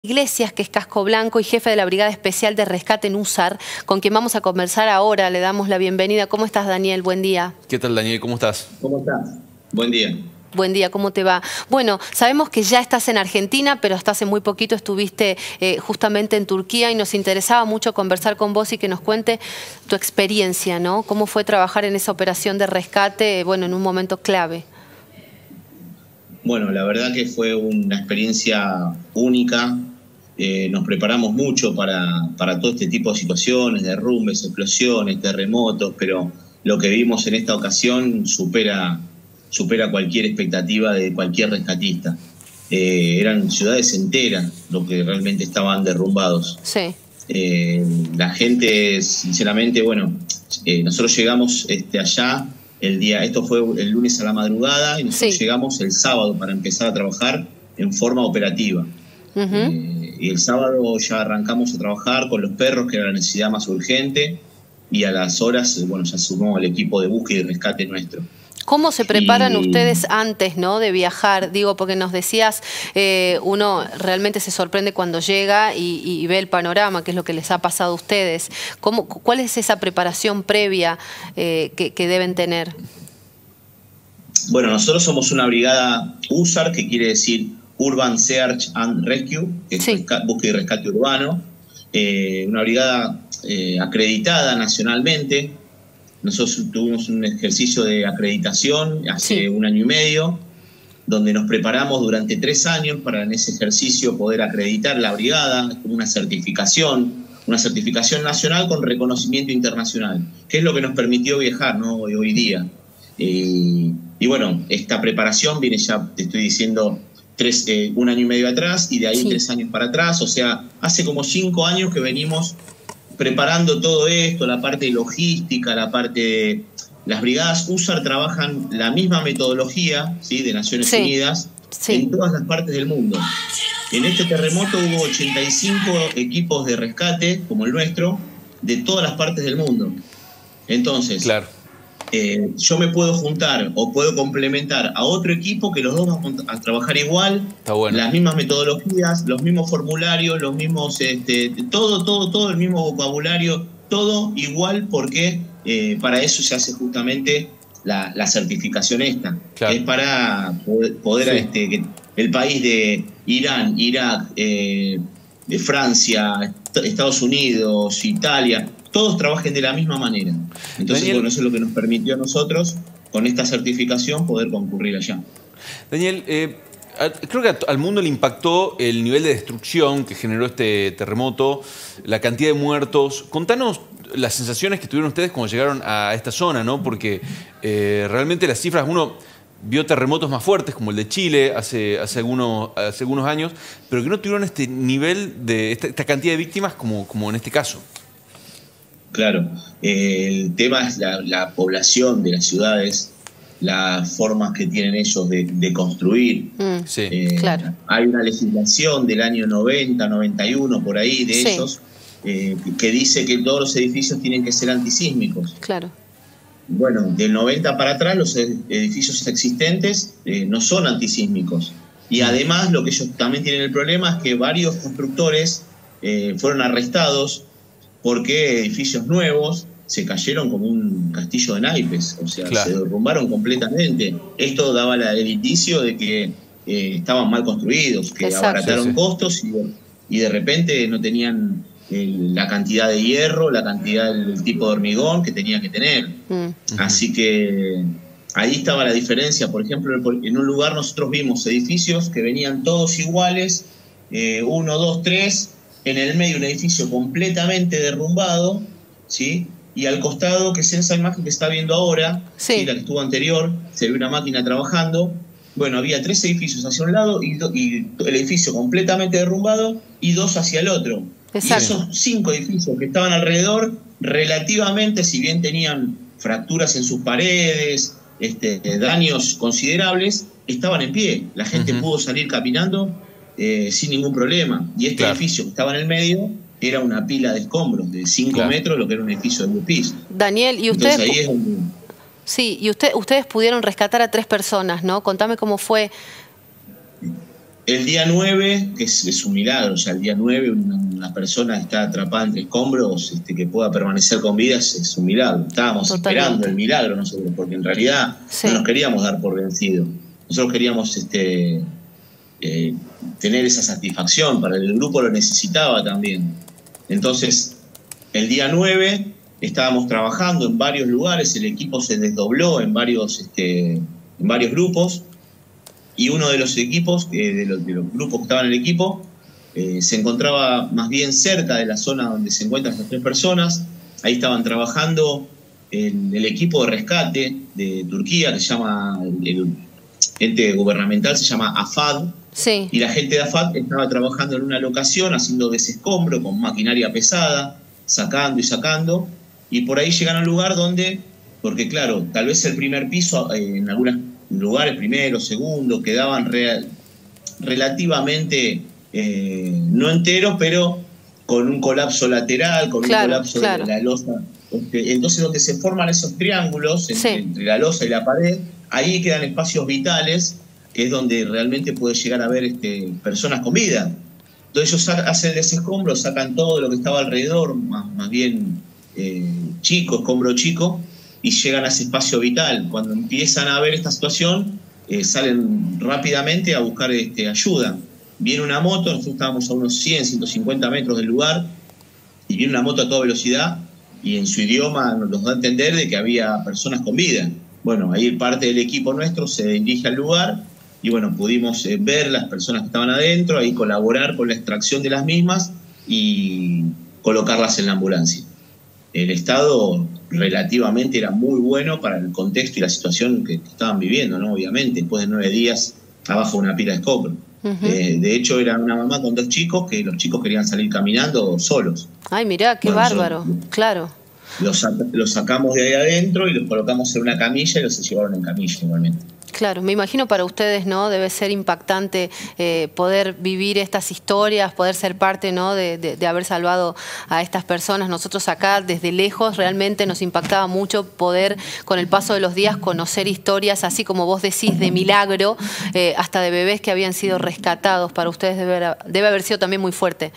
Iglesias, que es casco blanco y jefe de la Brigada Especial de Rescate en USAR, con quien vamos a conversar ahora. Le damos la bienvenida. ¿Cómo estás, Daniel? Buen día. ¿Qué tal, Daniel? ¿Cómo estás? ¿Cómo estás? Buen día. Buen día, ¿cómo te va? Bueno, sabemos que ya estás en Argentina, pero hasta hace muy poquito estuviste justamente en Turquía y nos interesaba mucho conversar con vos y que nos cuente tu experiencia, ¿no? ¿Cómo fue trabajar en esa operación de rescate, bueno, en un momento clave? Bueno, la verdad que fue una experiencia única. Nos preparamos mucho para todo este tipo de situaciones, derrumbes, explosiones, terremotos, pero lo que vimos en esta ocasión supera cualquier expectativa de cualquier rescatista. Eran ciudades enteras lo que realmente estaban derrumbados. Sí. La gente, sinceramente, bueno, nosotros llegamos allá esto fue el lunes a la madrugada y nosotros llegamos el sábado para empezar a trabajar en forma operativa. Y el sábado ya arrancamos a trabajar con los perros, que era la necesidad más urgente, y a las horas, bueno, ya sumó el equipo de búsqueda y rescate nuestro. ¿Cómo se preparan ustedes antes, ¿no?, de viajar? Digo, porque nos decías, uno realmente se sorprende cuando llega y ve el panorama, que es lo que les ha pasado a ustedes. ¿Cuál es esa preparación previa que deben tener? Bueno, nosotros somos una brigada USAR, que quiere decir Urban Search and Rescue, que es búsqueda y rescate urbano. Una brigada acreditada nacionalmente. Nosotros tuvimos un ejercicio de acreditación hace un año y medio, donde nos preparamos durante 3 años para en ese ejercicio poder acreditar la brigada, como una certificación nacional con reconocimiento internacional, que es lo que nos permitió viajar, ¿no?, hoy día. Y bueno, esta preparación viene ya, te estoy diciendo, 1 año y medio atrás, y de ahí 3 años para atrás. O sea, hace como 5 años que venimos preparando todo esto, la parte de logística, la parte de... Las brigadas USAR trabajan la misma metodología, ¿sí?, de Naciones Unidas en todas las partes del mundo. En este terremoto hubo 85 equipos de rescate, como el nuestro, de todas las partes del mundo. Entonces, yo me puedo juntar o puedo complementar a otro equipo que los dos vamos a trabajar igual, las mismas metodologías, los mismos formularios, los mismos, todo el mismo vocabulario, todo igual, porque para eso se hace justamente la certificación esta, que es para poder que el país de Irán, Irak, de Francia, Estados Unidos, Italia, todos trabajen de la misma manera. Entonces, Daniel, bueno, eso es lo que nos permitió a nosotros, con esta certificación, poder concurrir allá. Daniel, creo que al mundo le impactó el nivel de destrucción que generó este terremoto, la cantidad de muertos. Contanos las sensaciones que tuvieron ustedes cuando llegaron a esta zona, ¿no? Porque realmente las cifras, uno vio terremotos más fuertes, como el de Chile hace algunos años, pero que no tuvieron este nivel de esta cantidad de víctimas como en este caso. Claro, el tema es la población de las ciudades, las formas que tienen ellos de construir. Claro. Hay una legislación del año 90, 91, por ahí, de ellos, que dice que todos los edificios tienen que ser antisísmicos. Claro. Bueno, del 90 para atrás los edificios existentes no son antisísmicos. Y además lo que ellos también tienen el problema es que varios constructores fueron arrestados porque edificios nuevos se cayeron como un castillo de naipes, o sea, se derrumbaron completamente. Esto daba el indicio de que estaban mal construidos, que abarataron costos y de repente no tenían la cantidad de hierro, la cantidad del tipo de hormigón que tenía que tener. Así que ahí estaba la diferencia. Por ejemplo, en un lugar nosotros vimos edificios que venían todos iguales, 1, 2, 3, en el medio un edificio completamente derrumbado, ¿sí? Y al costado, que es esa imagen que está viendo ahora, ¿sí?, la que estuvo anterior, se ve una máquina trabajando. Bueno, había 3 edificios hacia un lado y el edificio completamente derrumbado y 2 hacia el otro. Exacto. Y esos 5 edificios que estaban alrededor, relativamente, si bien tenían fracturas en sus paredes, daños considerables, estaban en pie. La gente pudo salir caminando sin ningún problema. Y este edificio que estaba en el medio era una pila de escombros de 5 metros, lo que era un edificio de 2 pisos. Daniel, y ustedes... Entonces, ahí es donde... Sí, y ustedes pudieron rescatar a 3 personas, ¿no? Contame cómo fue. El día 9, que es un milagro, o sea, el día 9 una persona está atrapada entre escombros, que pueda permanecer con vida es un milagro. Estábamos Totalmente. esperando el milagro nosotros, porque en realidad Sí. no nos queríamos dar por vencido. Nosotros queríamos tener esa satisfacción, para el grupo lo necesitaba también. Entonces, el día 9 estábamos trabajando en varios lugares, el equipo se desdobló en varios grupos, y uno de los equipos, de los grupos que estaban en el equipo, se encontraba más bien cerca de la zona donde se encuentran estas 3 personas. Ahí estaban trabajando en el equipo de rescate de Turquía, que se llama, el ente gubernamental se llama AFAD. Sí. Y la gente de AFAD estaba trabajando en una locación, haciendo desescombro con maquinaria pesada, sacando y sacando. Y por ahí llegan a un lugar donde, porque claro, tal vez el primer piso, en algunos lugares, primero, segundo, quedaban relativamente no enteros, pero con un colapso lateral, con un colapso de la losa. Entonces, donde se forman esos triángulos entre la losa y la pared, ahí quedan espacios vitales, que es donde realmente puede llegar a haber personas con vida. Entonces ellos hacen el desescombro, sacan todo lo que estaba alrededor, más bien escombro chico, y llegan a ese espacio vital. Cuando empiezan a ver esta situación, salen rápidamente a buscar ayuda. Viene una moto, nosotros estábamos a unos 100, 150 metros del lugar, y viene una moto a toda velocidad, y en su idioma nos da a entender de que había personas con vida. Bueno, ahí parte del equipo nuestro se dirige al lugar, y bueno, pudimos ver las personas que estaban adentro, ahí colaborar con la extracción de las mismas y colocarlas en la ambulancia. El estado relativamente era muy bueno para el contexto y la situación que estaban viviendo, ¿no? Obviamente, después de 9 días abajo de una pila de escombro. De hecho, era una mamá con 2 chicos, que los chicos querían salir caminando solos. Ay, mirá, qué bárbaro, claro. Los sacamos de ahí adentro y los colocamos en una camilla y los llevaron en camilla igualmente. Claro, me imagino para ustedes, ¿no? Debe ser impactante poder vivir estas historias, poder ser parte, ¿no? de haber salvado a estas personas. Nosotros acá, desde lejos, realmente nos impactaba mucho poder, con el paso de los días, conocer historias, así como vos decís, de milagro, hasta de bebés que habían sido rescatados. Para ustedes debe haber sido también muy fuerte.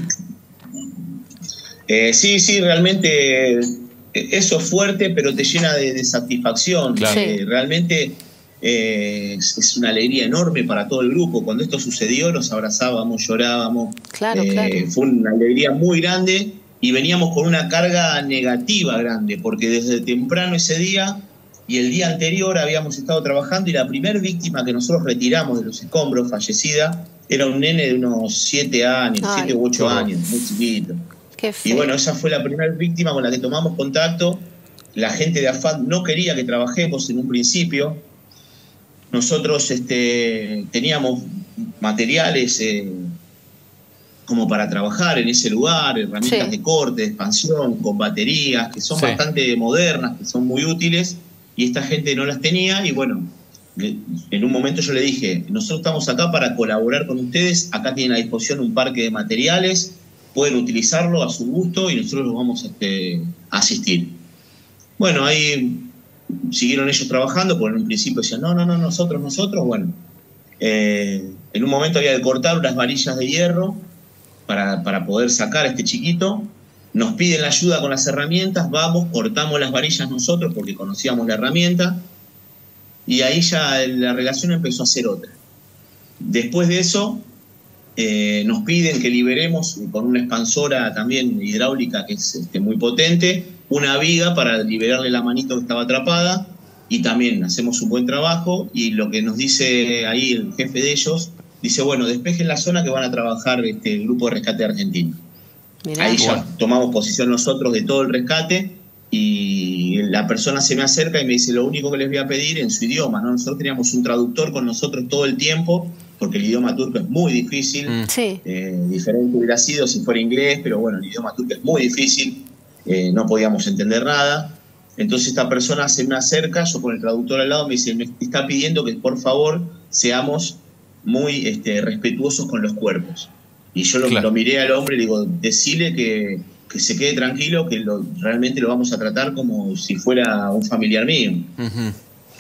Sí, realmente eso es fuerte, pero te llena de satisfacción. Claro. Realmente es una alegría enorme para todo el grupo. Cuando esto sucedió nos abrazábamos, llorábamos. Claro. Fue una alegría muy grande y veníamos con una carga negativa grande, porque desde temprano ese día y el día anterior habíamos estado trabajando, y la primera víctima que nosotros retiramos de los escombros, fallecida, era un nene de unos 7 años, 7 u 8 años, muy chiquito. Y bueno, esa fue la primera víctima con la que tomamos contacto. La gente de AFAD no quería que trabajemos en un principio. Nosotros teníamos materiales como para trabajar en ese lugar, herramientas de corte, de expansión, con baterías, que son bastante modernas, que son muy útiles, y esta gente no las tenía. Y bueno, en un momento yo le dije, nosotros estamos acá para colaborar con ustedes, acá tienen a disposición un parque de materiales, pueden utilizarlo a su gusto y nosotros los vamos a asistir. Bueno, ahí siguieron ellos trabajando, porque en un principio decían, no, nosotros. Bueno, en un momento había que cortar unas varillas de hierro para poder sacar a este chiquito. Nos piden la ayuda con las herramientas, vamos, cortamos las varillas nosotros porque conocíamos la herramienta, y ahí ya la relación empezó a ser otra. Después de eso, nos piden que liberemos con una expansora también hidráulica, que es muy potente, una viga para liberarle la manito que estaba atrapada, y también hacemos un buen trabajo. Y lo que nos dice ahí el jefe de ellos, dice, bueno, despejen la zona que van a trabajar el grupo de rescate argentino. Mirá. Ahí ya tomamos posición nosotros de todo el rescate, y la persona se me acerca y me dice, lo único que les voy a pedir en su idioma, ¿no? Nosotros teníamos un traductor con nosotros todo el tiempo, porque el idioma turco es muy difícil. Diferente hubiera sido si fuera inglés, pero bueno, el idioma turco es muy difícil, no podíamos entender nada. Entonces esta persona se me acerca, yo con el traductor al lado, me dice, me está pidiendo que por favor seamos muy respetuosos con los cuerpos. Y yo lo miré al hombre y le digo, decile que se quede tranquilo, que realmente lo vamos a tratar como si fuera un familiar mío.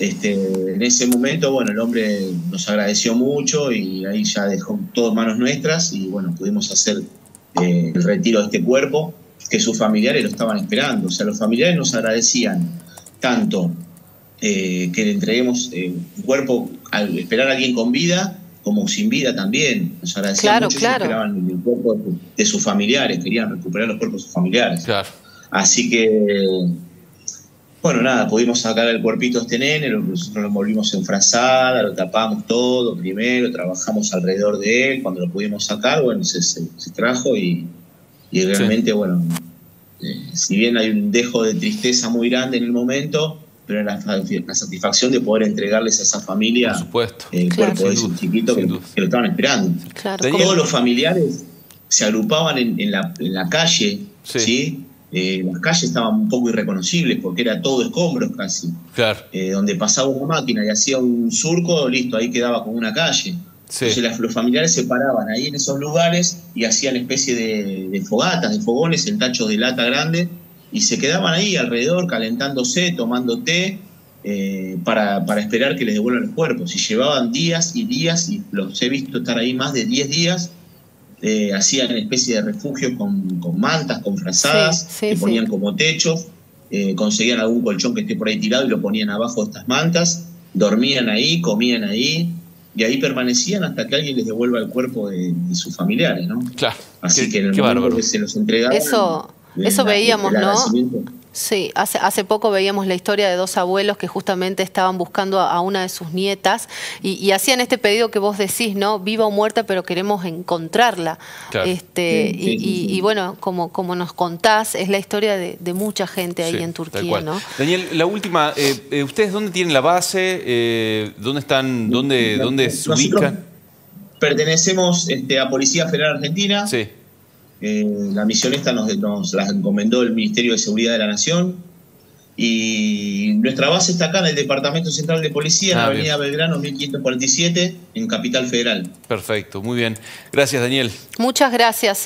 En ese momento, bueno, el hombre nos agradeció mucho y ahí ya dejó todo en manos nuestras y bueno, pudimos hacer el retiro de este cuerpo que sus familiares lo estaban esperando. O sea, los familiares nos agradecían tanto que le entreguemos un cuerpo al esperar a alguien con vida como sin vida también. Nos agradecían mucho que esperaban el cuerpo de sus familiares, querían recuperar los cuerpos de sus familiares. Claro. Así que, bueno, nada, pudimos sacar el cuerpito de este nene, nosotros lo envolvimos en frazada, lo tapamos todo primero, trabajamos alrededor de él, cuando lo pudimos sacar, bueno, se trajo y realmente, bueno, si bien hay un dejo de tristeza muy grande en el momento, pero la satisfacción de poder entregarles a esa familia, por supuesto, el cuerpo de ese chiquito que lo estaban esperando. Claro. Todos los familiares se agrupaban en la calle, ¿sí? Las calles estaban un poco irreconocibles porque era todo escombros casi. Claro. Donde pasaba una máquina y hacía un surco, listo, ahí quedaba como una calle. Sí. Entonces los familiares se paraban ahí en esos lugares y hacían especie de fogatas, de fogones en tachos de lata grande y se quedaban ahí alrededor calentándose, tomando té para esperar que les devuelvan los cuerpos. Y llevaban días y días, y los he visto estar ahí más de 10 días. Hacían especie de refugios con mantas, con frazadas, que ponían como techos, conseguían algún colchón que esté por ahí tirado y lo ponían abajo de estas mantas, dormían ahí, comían ahí, y ahí permanecían hasta que alguien les devuelva el cuerpo de sus familiares, ¿no? Claro. Así que en el momento que se los entregaban... Eso veíamos, ¿no? Sí, hace poco veíamos la historia de dos abuelos que justamente estaban buscando a una de sus nietas y hacían este pedido que vos decís, ¿no? Viva o muerta, pero queremos encontrarla. Claro. Y bueno, como nos contás, es la historia de mucha gente ahí en Turquía, ¿no? Daniel, la última, ¿ustedes dónde tienen la base? ¿Dónde están? ¿Dónde se ubican? Pertenecemos a Policía Federal Argentina. Sí. La misión esta nos la encomendó el Ministerio de Seguridad de la Nación y nuestra base está acá en el Departamento Central de Policía, en la Avenida Belgrano 1547, en Capital Federal. Perfecto, muy bien. Gracias, Daniel. Muchas gracias.